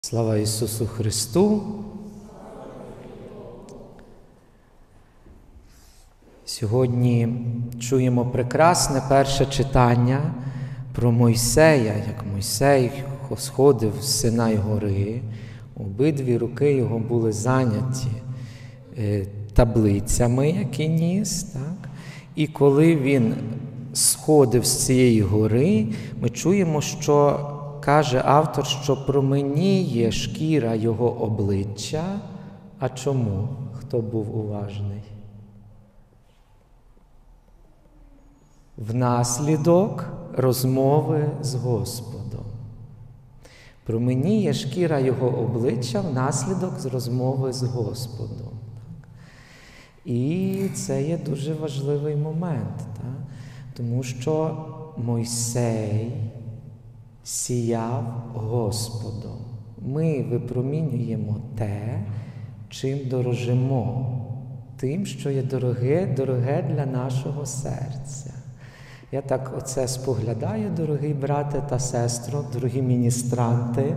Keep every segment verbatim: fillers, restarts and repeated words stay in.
Слава Ісусу Христу! Сьогодні чуємо прекрасне перше читання про Мойсея, як Мойсей сходив з Синай гори, обидві руки його були зайняті таблицями, які ніс, так? І коли він сходив з цієї гори, ми чуємо, що каже автор, що променіє шкіра його обличчя. А чому? Хто був уважний? Внаслідок розмови з Господом. Променіє шкіра його обличчя внаслідок з розмови з Господом. І це є дуже важливий момент, так? Тому що Мойсей сіяв Господом. Ми випромінюємо те, чим дорожимо, тим, що є дороге, дороге для нашого серця. Я так оце споглядаю, дорогі брате та сестро, дорогі міністранти,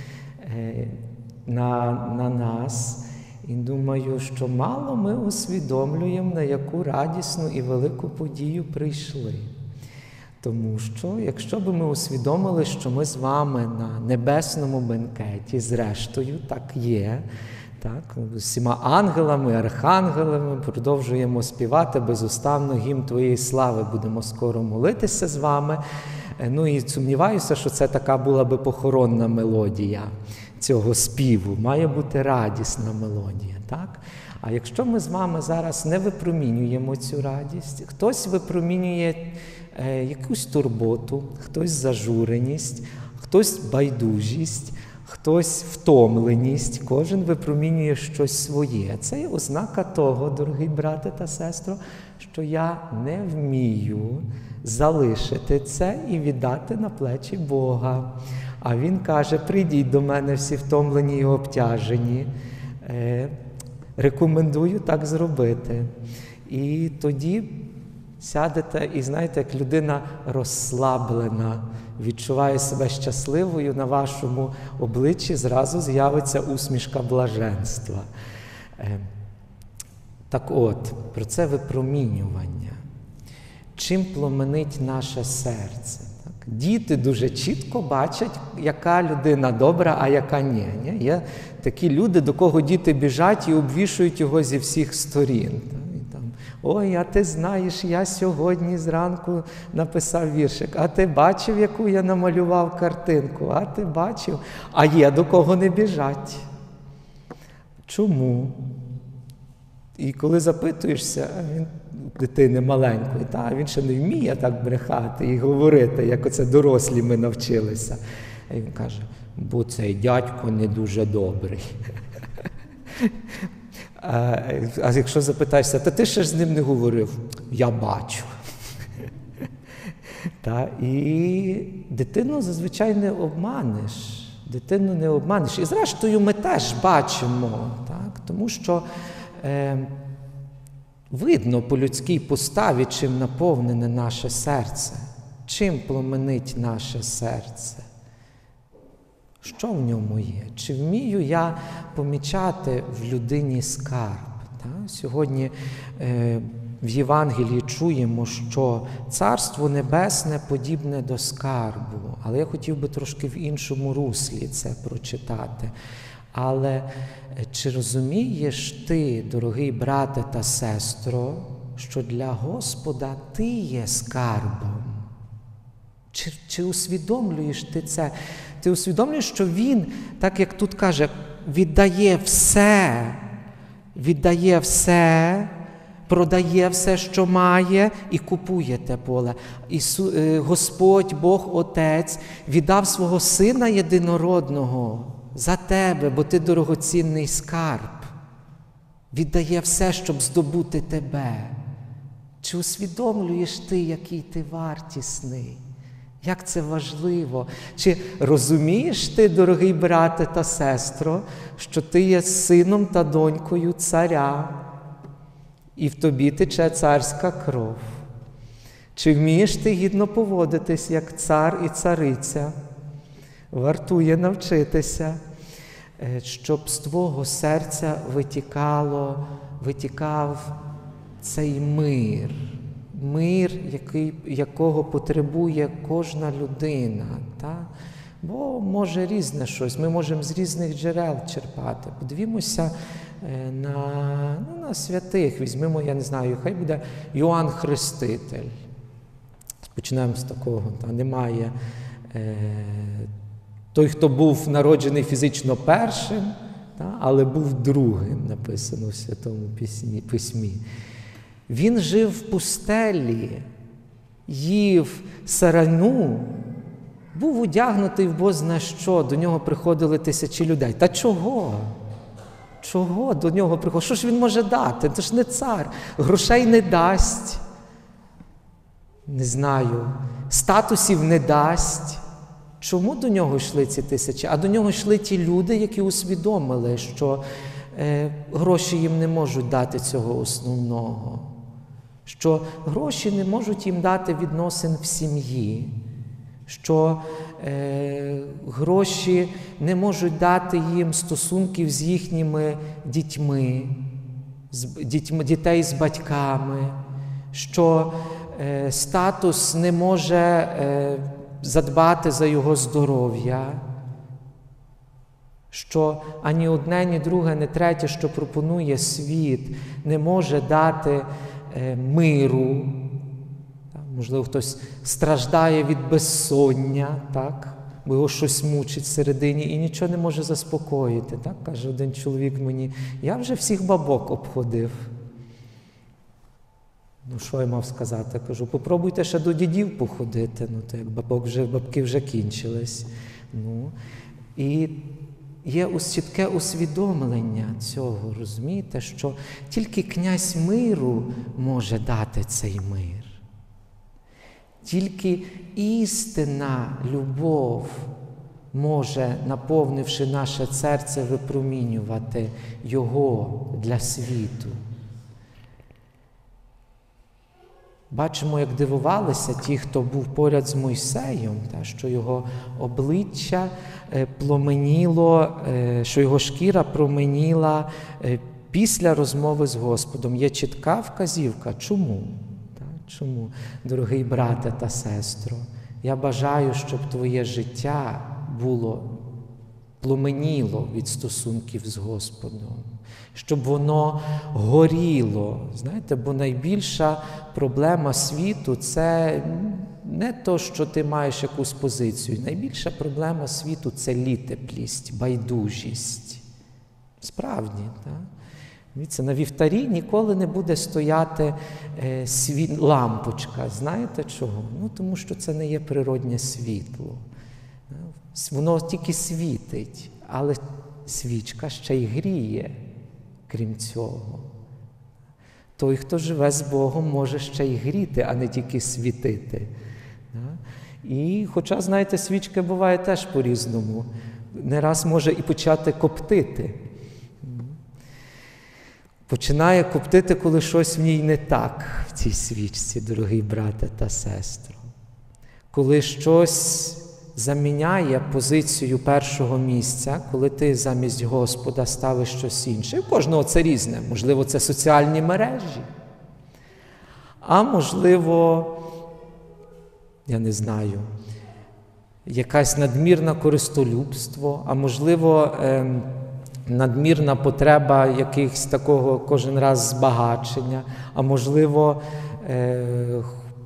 на, на нас, і думаю, що мало ми усвідомлюємо, на яку радісну і велику подію прийшли. Тому що, якщо б ми усвідомили, що ми з вами на небесному бенкеті, зрештою, так є, так, з всіма ангелами, архангелами, продовжуємо співати безуставно гімн Твоєї слави, будемо скоро молитися з вами. Ну і сумніваюся, що це така була би похоронна мелодія цього співу. Має бути радісна мелодія, так? А якщо ми з вами зараз не випромінюємо цю радість, хтось випромінює е, якусь турботу, хтось зажуреність, хтось байдужість, хтось втомленість, кожен випромінює щось своє. Це є ознака того, дорогі брате та сестро, що я не вмію залишити це і віддати на плечі Бога. А Він каже, прийдіть до мене всі втомлені і обтяжені. Е, рекомендую так зробити. І тоді сядете і, знаєте, як людина розслаблена, відчуває себе щасливою, на вашому обличчі зразу з'явиться усмішка блаженства. Так от, про це випромінювання. Чим пломенить наше серце? Так? Діти дуже чітко бачать, яка людина добра, а яка ні. ні? Є такі люди, до кого діти біжать і обвішують його зі всіх сторін. Ой, а ти знаєш, я сьогодні зранку написав віршик, а ти бачив, яку я намалював картинку, а ти бачив, а є до кого не біжать. Чому? І коли запитуєшся, він дитини маленької, та, він ще не вміє так брехати і говорити, як оце дорослі ми навчилися. І він каже, бо цей дядько не дуже добрий. А, а якщо запитаєшся, та ти ще ж з ним не говорив? Я бачу. Та, і дитину зазвичай не обманеш. Дитину не обманеш. І зрештою ми теж бачимо, так? Тому що е, видно по людській поставі, чим наповнене наше серце, чим пломенить наше серце. Що в ньому є? Чи вмію я помічати в людині скарб? Так? Сьогодні е, в Євангелії чуємо, що Царство Небесне подібне до скарбу. Але я хотів би трошки в іншому руслі це прочитати. Але чи розумієш ти, дорогий брате та сестро, що для Господа ти є скарбом? Чи, чи усвідомлюєш ти це? Ти усвідомлюєш, що Він, так як тут каже, віддає все, віддає все, продає все, що має, і купує те поле. Ісу, Господь, Бог Отець, віддав свого Сина Єдинородного за тебе, бо ти дорогоцінний скарб. Віддає все, щоб здобути тебе. Чи усвідомлюєш ти, який ти вартісний? Як це важливо? Чи розумієш ти, дорогий брате та сестро, що ти є сином та донькою царя, і в тобі тече царська кров? Чи вмієш ти гідно поводитись, як цар і цариця? Вартує навчитися. щоб з твого серця витікало, витікав цей мир, мир, який, якого потребує кожна людина. Так? Бо може різне щось, ми можемо з різних джерел черпати. Подивімося на, ну, на святих, візьмемо, я не знаю, хай буде Йоанн Хреститель. Почнемо з такого, та, немає е, той, хто був народжений фізично першим, та, але був другим, написано в Святому Письмі. письмі. Він жив в пустелі, їв сарану, був одягнутий в бозна що, до нього приходили тисячі людей. Та чого? Чого до нього приходить? Що ж він може дати? Це ж не цар. Грошей не дасть. Не знаю. Статусів не дасть. Чому до нього йшли ці тисячі? А до нього йшли ті люди, які усвідомили, що е, гроші їм не можуть дати цього основного. Що гроші не можуть їм дати відносин в сім'ї. Що е, гроші не можуть дати їм стосунків з їхніми дітьми, з дітьми, дітей з батьками, що е, статус не може е, задбати за його здоров'я, що ані одне, ні друге, ні третє, що пропонує світ, не може дати е, миру. Можливо, хтось страждає від безсоння, так? Бо його щось мучить всередині і нічого не може заспокоїти. Так? Каже один чоловік мені, я вже всіх бабок обходив. Ну, що я мав сказати? Кажу, попробуйте ще до дідів походити, ну, то як бабок вже, бабки вже кінчились. Ну, і є чітке усвідомлення цього, розумієте, що тільки князь миру може дати цей мир. Тільки істинна любов може, наповнивши наше серце, випромінювати його для світу. Бачимо, як дивувалися ті, хто був поряд з Мойсеєм, та, що його обличчя пломеніло, що його шкіра променіла після розмови з Господом. Є чітка вказівка. Чому? Чому, дорогий брате та сестро, я бажаю, щоб твоє життя було, пломеніло від стосунків з Господом, щоб воно горіло. Знаєте, бо найбільша проблема світу – це не то, що ти маєш якусь позицію. Найбільша проблема світу – це літеплість, байдужість. Справді, так? Дивіться, на вівтарі ніколи не буде стояти е, світ, лампочка. Знаєте чого? Ну, тому що це не є природнє світло. Воно тільки світить, але свічка ще й гріє, крім цього. Той, хто живе з Богом, може ще й гріти, а не тільки світити. І хоча, знаєте, свічка буває теж по-різному. Не раз може і почати коптити. Починає коптити, коли щось в ній не так, в цій свічці, дорогі брате та сестро. Коли щось заміняє позицію першого місця, коли ти замість Господа ставиш щось інше. І у кожного це різне. Можливо, це соціальні мережі. А можливо, я не знаю, якась надмірна користолюбство, а можливо, ем, надмірна потреба якихось такого кожен раз збагачення, а можливо, е,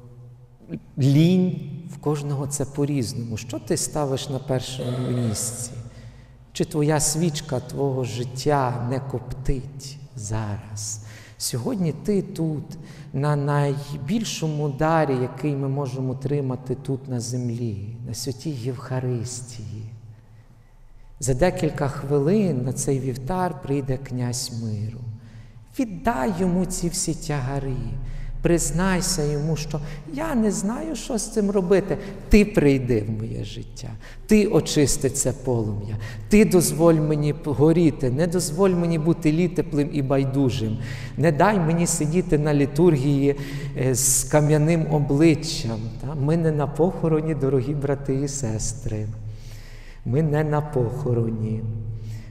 лінь. В кожного це по-різному. Що ти ставиш на першому місці? Чи твоя свічка твого життя не коптить зараз? Сьогодні ти тут, на найбільшому дарі, який ми можемо отримати тут на землі, на святій Євхаристії. За декілька хвилин на цей вівтар прийде князь миру. Віддай йому ці всі тягари. Признайся йому, що я не знаю, що з цим робити. Ти прийди в моє життя. Ти очисти це полум'я. Ти дозволь мені горіти. Не дозволь мені бути літеплим і байдужим. Не дай мені сидіти на літургії з кам'яним обличчям. Ми не на похороні, дорогі брати і сестри. Ми не на похороні.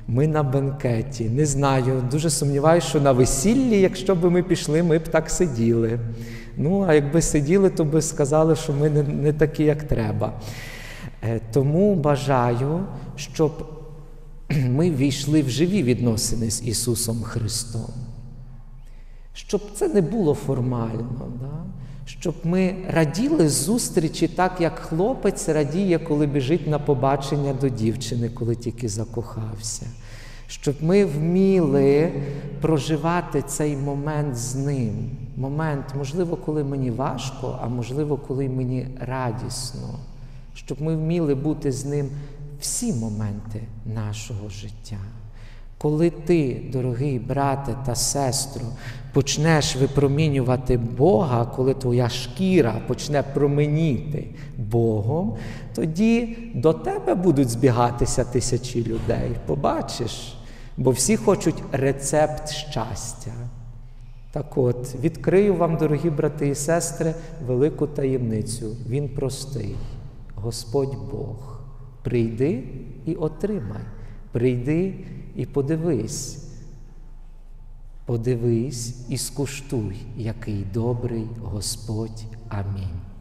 ми на бенкеті. Не знаю, дуже сумніваюся, що на весіллі, якщо б ми пішли, ми б так сиділи. Ну, а якби сиділи, то би сказали, що ми не, не такі, як треба. Тому бажаю, щоб ми війшли в живі відносини з Ісусом Христом. Щоб це не було формально, да? Щоб ми раділи зустрічі так, як хлопець радіє, коли біжить на побачення до дівчини, коли тільки закохався. Щоб ми вміли проживати цей момент з ним. Момент, можливо, коли мені важко, а можливо, коли мені радісно. Щоб ми вміли бути з ним всі моменти нашого життя. Коли ти, дорогий брате та сестро, почнеш випромінювати Бога, коли твоя шкіра почне променіти Богом, тоді до тебе будуть збігатися тисячі людей. Побачиш, бо всі хочуть рецепт щастя. Так от, відкрию вам, дорогі брати і сестри, велику таємницю. Він простий. Господь Бог. Прийди і отримай. Прийди і подивись. Подивись і скуштуй, який добрий Господь. Амінь.